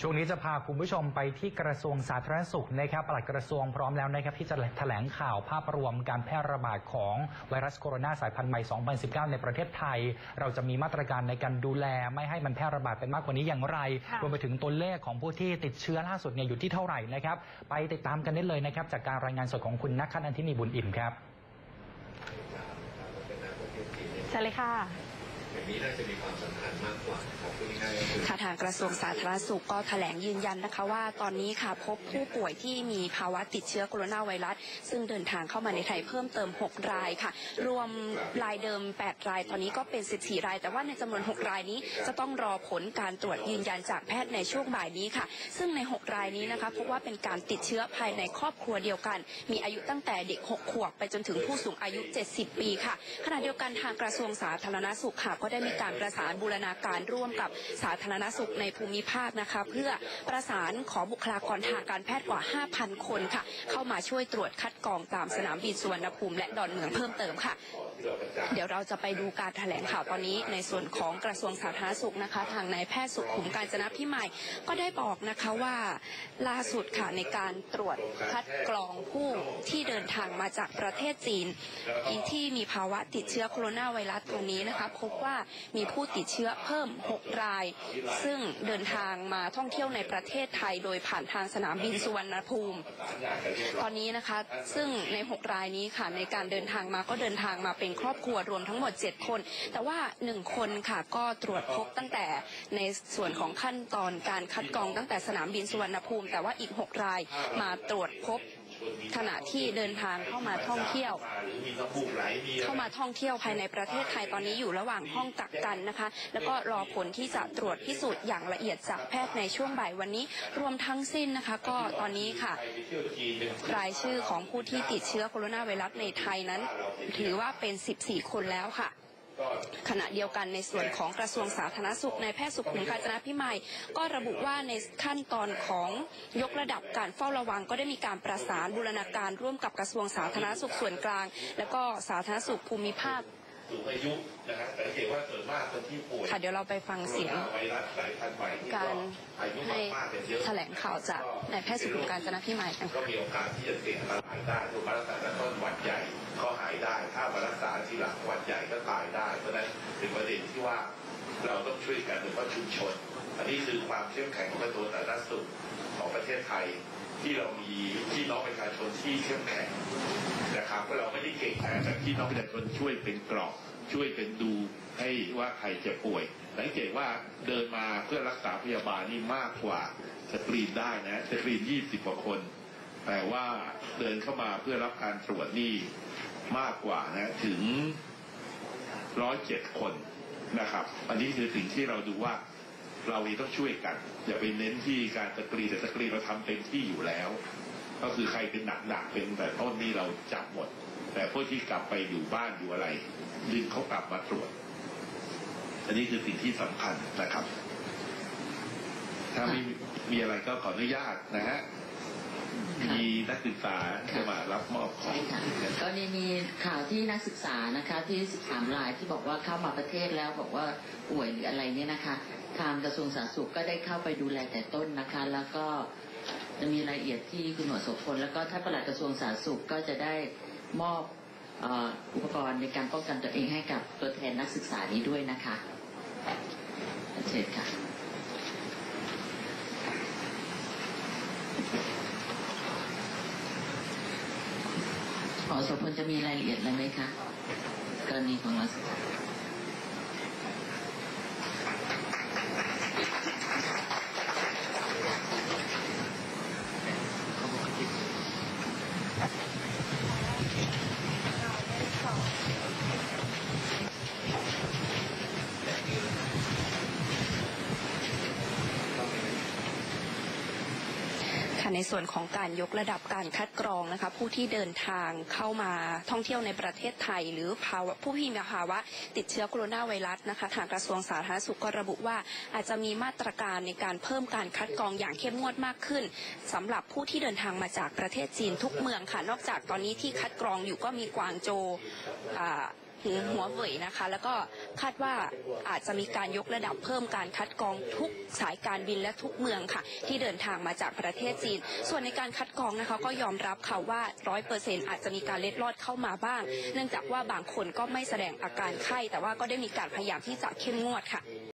ช่วงนี้จะพาคุณผู้ชมไปที่กระทรวงสาธารณสุขนะครับปลัดกระทรวงพร้อมแล้วนะครับที่จะแถลงข่าวภาพรวมการแพร่ระบาดของไวรัสโคโรนาสายพันธุ์ใหม่ 2019 ในประเทศไทยเราจะมีมาตรการในการดูแลไม่ให้มันแพร่ระบาดเป็นมากกว่านี้อย่างไรรวมไปถึงตัวเลขของผู้ที่ติดเชื้อล่าสุดเนี่ยอยู่ที่เท่าไหร่นะครับไปติดตามกันได้เลยนะครับจากการรายงานสดของคุณณัฐ นันทินีบุญอิ่มครับใช่เลยค่ะอย่างนี้น่าจะมีความสำคัญมากกว่าค่ะทางกระทรวงสาธารณสุขก็แถลงยืนยันนะคะว่าตอนนี้ค่ะพบผู้ป่วยที่มีภาวะติดเชื้อโคโรนาไวรัสซึ่งเดินทางเข้ามาในไทยเพิ่มเติม6รายค่ะรวมรายเดิม8รายตอนนี้ก็เป็น14รายแต่ว่าในจำนวน6รายนี้จะต้องรอผลการตรวจยืนยันจากแพทย์ในช่วงบ่ายนี้ค่ะซึ่งใน6รายนี้นะคะพบว่าเป็นการติดเชื้อภายในครอบครัวเดียวกันมีอายุตั้งแต่เด็ก6ขวบไปจนถึงผู้สูงอายุ70ปีค่ะขณะเดียวกันทางกระทรวงสาธารณสุขค่ะก็ได้มีการประสานบูรณาการร่วมกับสาธารณสุขในภูมิภาคนะคะเพื่อประสานขอบุคลากรทางการแพทย์กว่า 5,000 คนค่ะเข้ามาช่วยตรวจคัดกรองตามสนามบินสุวรรณภูมิและดอนเมืองเพิ่มเติมค่ะเดี๋ยวเราจะไปดูการแถลงข่าวตอนนี้ในส่วนของกระทรวงสาธารณสุขนะคะทางนายแพทย์สุขุมกาญจนพิมายก็ได้บอกนะคะว่าล่าสุดค่ะในการตรวจคัดกรองผู้ที่เดินทางมาจากประเทศจีนที่มีภาวะติดเชื้อโคโรนาไวรัสตรงนี้นะคะพบว่ามีผู้ติดเชื้อเพิ่ม6รายซึ่งเดินทางมาท่องเที่ยวในประเทศไทยโดยผ่านทางสนามบินสุวรรณภูมิตอนนี้นะคะซึ่งใน6รายนี้ค่ะในการเดินทางมาก็เดินทางมาเป็นครอบครัวรวมทั้งหมด7คนแต่ว่า1คนค่ะก็ตรวจพบตั้งแต่ในส่วนของขั้นตอนการคัดกรองตั้งแต่สนามบินสุวรรณภูมิแต่ว่าอีก6รายมาตรวจพบขณะที่เดินทางเข้ามาท่องเที่ยวภายในประเทศไทยตอนนี้อยู่ระหว่างห้องกักกันนะคะแล้วก็รอผลที่จะตรวจพิสูจน์อย่างละเอียดจากแพทย์ในช่วงบ่ายวันนี้รวมทั้งสิ้นนะคะก็ตอนนี้ค่ะรายชื่อของผู้ที่ติดเชื้อโคโรนาไวรัสในไทยนั้นถือว่าเป็น14คนแล้วค่ะขณะเดียวกันในส่วนของกระทรวงสาธารณสุขนายแพทย์สุขุมกาญจนพิมายก็ระบุว่าในขั้นตอนของยกระดับการเฝ้าระวังก็ได้มีการประสานบูรณาการร่วมกับกระทรวงสาธารณสุขส่วนกลางและก็สาธารณสุขภูมิภาคอายุนะครับแต่เห็นว่าส่วนมากคนที่ป่วยค่ะเดี๋ยวเราไปฟังเสียงการให้แถลงข่าวจากนายแพทย์สุขุมกาญจนพิมายกันก็มีโอกาสที่จะติดมาหายได้ถูกมารักษาต้นหวัดใหญ่ก็หายได้ถ้ามารักษาทีหลังหวัดใหญ่ก็ตายได้เพราะนั้นเป็นประเด็นที่ว่าเราต้องช่วยกันโดยเฉพาะชุมชนอันนี้คือความเข้มแข็งของกระทรวงสาธารณสุขของประเทศไทยที่เรามีพี่น้องประชาชนที่เข้มแข็งนะครับเราไม่ได้เก่งแต่พี่น้องประชาชนช่วยเป็นกรอบช่วยเป็นดูให้ว่าใครจะป่วยสังเกตว่าเดินมาเพื่อรักษาพยาบาลนี่มากกว่าสกรีนได้นะสกรีน20 กว่าคนแต่ว่าเดินเข้ามาเพื่อรับการตรวจนี่มากกว่านะถึง107 คนนะครับอันนี้คือสิ่งที่เราดูว่าเราเองต้องช่วยกันอย่าไปเน้นที่การสกรีนแต่สกรีนเราทำเต็มที่อยู่แล้วก็คือใครเป็นหนักเป็นแต่ต้นนี่เราจับหมดแต่พวกที่กลับไปอยู่บ้านอยู่อะไรดึงเขากลับมาตรวจอันนี้คือสิ่งที่สำคัญนะครับถ้ามีอะไรก็ขออนุญาตนะฮะมีนักศึกษาจะมารับมอบของก็มีข่าวที่นักศึกษานะคะที่13รายที่บอกว่าเข้ามาประเทศแล้วบอกว่าป่วยหรืออะไรเนี่ยนะคะทางกระทรวงสาธารณสุขก็ได้เข้าไปดูแลแต่ต้นนะคะแล้วก็จะมีรายละเอียดที่คุณหมอโสพลแล้วก็ท่านปลัดกระทรวงสาธารณสุขก็จะได้มอบอุปกรณ์ในการป้องกันตัวเองให้กับตัวแทนนักศึกษานี้ด้วยนะคะเชิญค่ะหมอโสพลจะมีรายละเอียดอะไรไหมคะกรณีของนักศึกษาในส่วนของการยกระดับการคัดกรองนะคะผู้ที่เดินทางเข้ามาท่องเที่ยวในประเทศไทยหรือผู้ที่มีภาวะติดเชื้อโคโรนาไวรัสนะคะทางกระทรวงสาธารณสุขก็ระบุว่าอาจจะมีมาตรการในการเพิ่มการคัดกรองอย่างเข้มงวดมากขึ้นสำหรับผู้ที่เดินทางมาจากประเทศจีนทุกเมืองค่ะนอกจากตอนนี้ที่คัดกรองอยู่ก็มีกวางโจวถึงหัวเว่ยนะคะแล้วก็คาดว่าอาจจะมีการยกระดับเพิ่มการคัดกรองทุกสายการบินและทุกเมืองค่ะที่เดินทางมาจากประเทศจีนส่วนในการคัดกรองนะคะก็ยอมรับค่ะว่า 100% อาจจะมีการเล็ดลอดเข้ามาบ้างเนื่องจากว่าบางคนก็ไม่แสดงอาการไข้แต่ว่าก็ได้มีการพยายามที่จะเข้มงวดค่ะ